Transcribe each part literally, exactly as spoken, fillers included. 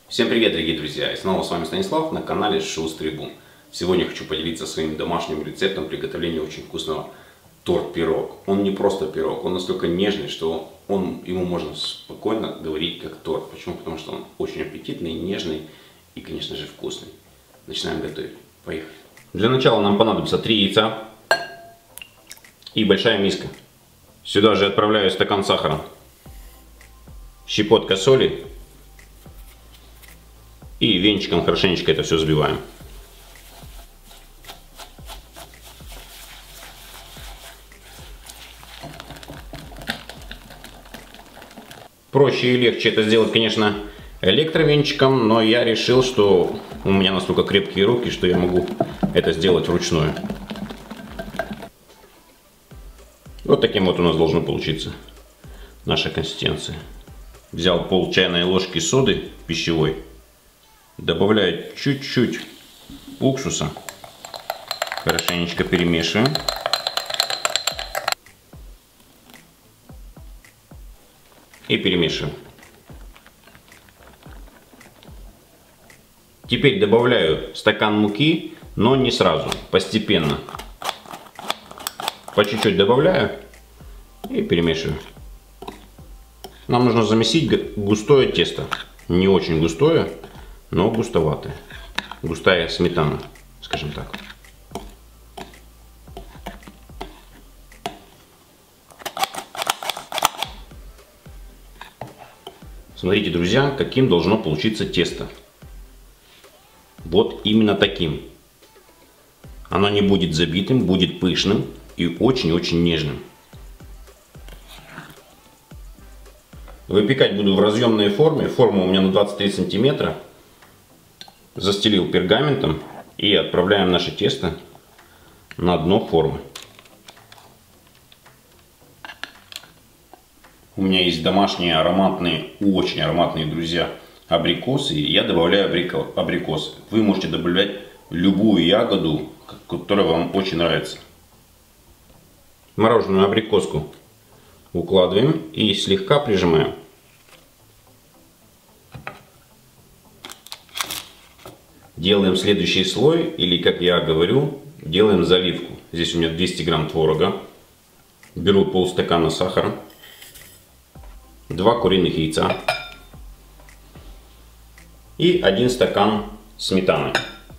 Всем привет, дорогие друзья! И снова с вами Станислав на канале Шустрый Бум. Сегодня хочу поделиться своим домашним рецептом приготовления очень вкусного торт-пирог. Он не просто пирог, он настолько нежный, что он, ему можно спокойно говорить как торт. Почему? Потому что он очень аппетитный, нежный и, конечно же, вкусный. Начинаем готовить. Поехали! Для начала нам понадобится три яйца и большая миска. Сюда же отправляю стакан сахара, щепотка соли. И венчиком хорошенечко это все взбиваем. Проще и легче это сделать, конечно, электровенчиком, но я решил, что у меня настолько крепкие руки, что я могу это сделать вручную. Вот таким вот у нас должно получиться наша консистенция. Взял пол чайной ложки соды пищевой. Добавляю чуть-чуть уксуса, хорошенечко перемешиваем. И перемешиваем. Теперь добавляю стакан муки, но не сразу, постепенно. По чуть-чуть добавляю и перемешиваю. Нам нужно замесить густое тесто, не очень густое, но густоватая, густая сметана, скажем так. Смотрите, друзья, каким должно получиться тесто. Вот именно таким. Оно не будет забитым, будет пышным и очень-очень нежным. Выпекать буду в разъемной форме. Форма у меня на двадцать три сантиметра. Застелил пергаментом и отправляем наше тесто на дно формы. У меня есть домашние ароматные, очень ароматные, друзья, абрикосы. И я добавляю абрикосы. Вы можете добавлять любую ягоду, которая вам очень нравится. Мороженую абрикоску укладываем и слегка прижимаем. Делаем следующий слой, или, как я говорю, делаем заливку. Здесь у меня двести грамм творога. Беру полстакана сахара, два куриных яйца и один стакан сметаны.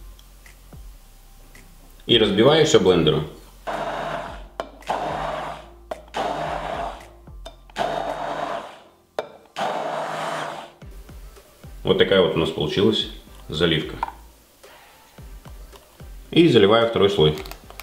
И разбиваю все блендером. Вот такая вот у нас получилась заливка. И заливаю второй слой.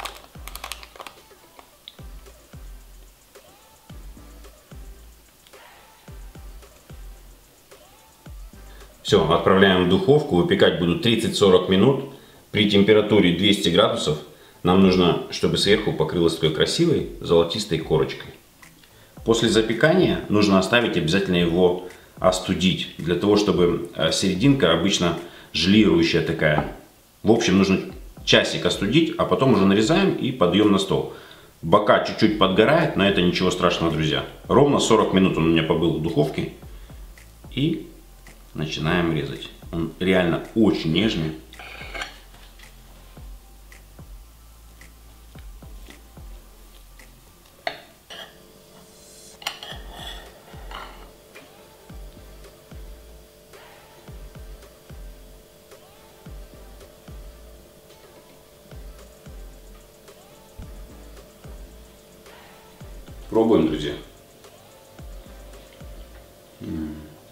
Все, отправляем в духовку. Выпекать буду тридцать-сорок минут при температуре двести градусов. Нам нужно, чтобы сверху покрылось такой красивой золотистой корочкой. После запекания нужно оставить обязательно его остудить, для того, чтобы серединка обычно желирующая такая. В общем, нужно часик остудить, а потом уже нарезаем и подъем на стол. Бока чуть-чуть подгорает, но это ничего страшного, друзья. Ровно сорок минут он у меня побыл в духовке. И начинаем резать. Он реально очень нежный. Пробуем, друзья. М-м.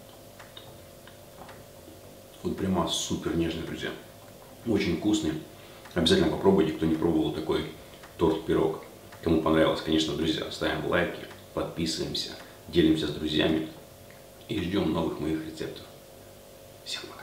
Вот прямо супер нежный, друзья. Очень вкусный. Обязательно попробуйте, кто не пробовал такой торт-пирог. Кому понравилось, конечно, друзья, ставим лайки, подписываемся, делимся с друзьями и ждем новых моих рецептов. Всем пока.